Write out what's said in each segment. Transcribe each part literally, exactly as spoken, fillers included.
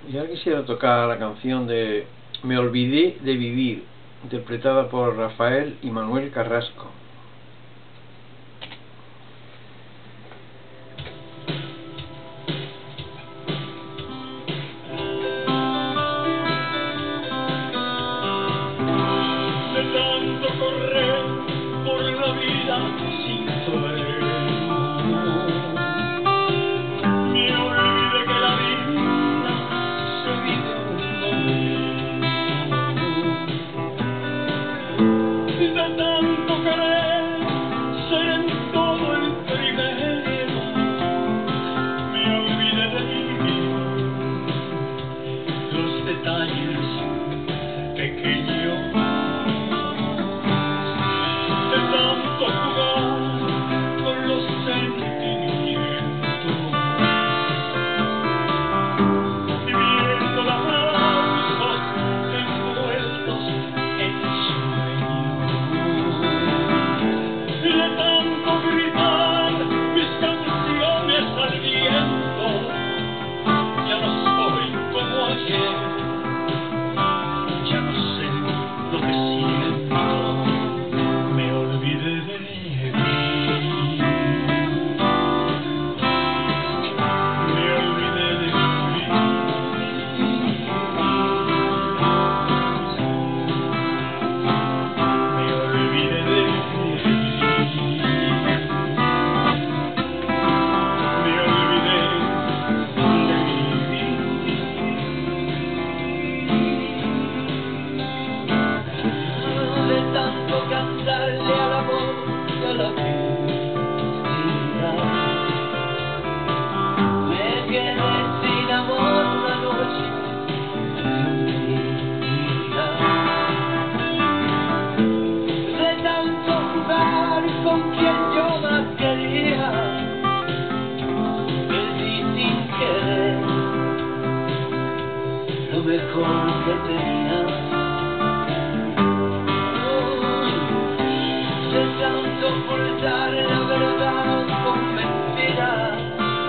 Y ahora quisiera tocar la canción de Me olvidé de vivir, interpretada por Rafael y Manuel Carrasco. De tanto correr por la vida sin freno, me olvidé que la vida se vive un momento. De tanto querer ser en todo el primero, me olvidé de vivir los detalles pequeños. De tanto jugar con los sentimientos, viviendo aplausos envueltos en sueños. De tanto gritar mis canciones al viento, ya no soy como ayer, ya no sé lo que siento. Me olvidé de vivir, me olvidé de vivir, me olvidé de vivir, me olvidé de vivir. De tanto cantarle al amor y a la vida, me quedé sin amor una noche tranquila. De tanto jugar con quien yo más quería, perdí sin querer lo mejor que tenía. De tanto ocultar la verdad con mentiras,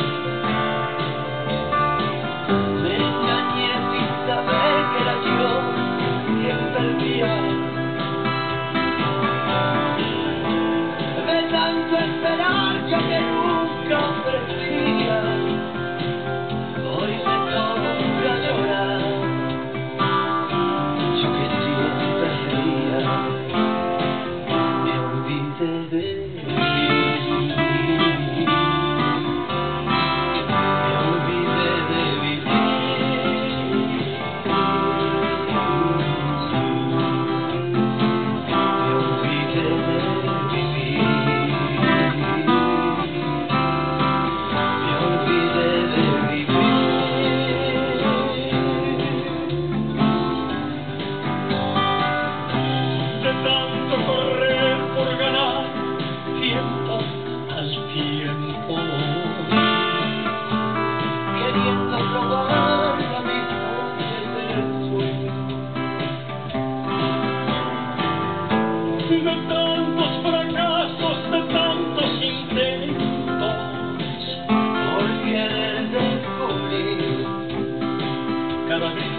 me engañé sin saber que era yo quien perdía. De tanto esperar yo que nunca ofrecía, hoy me toca llorar, yo que siempre quería. Me olvidé de vivir, me olvidé de vivir, me olvidé de vivir, me olvidé de vivir. De tanto correr por ganar tiempo al tiempo, queriendo probar la misma del sueño. De tantos fracasos, de tantos intentos, por querer descubrir cada vez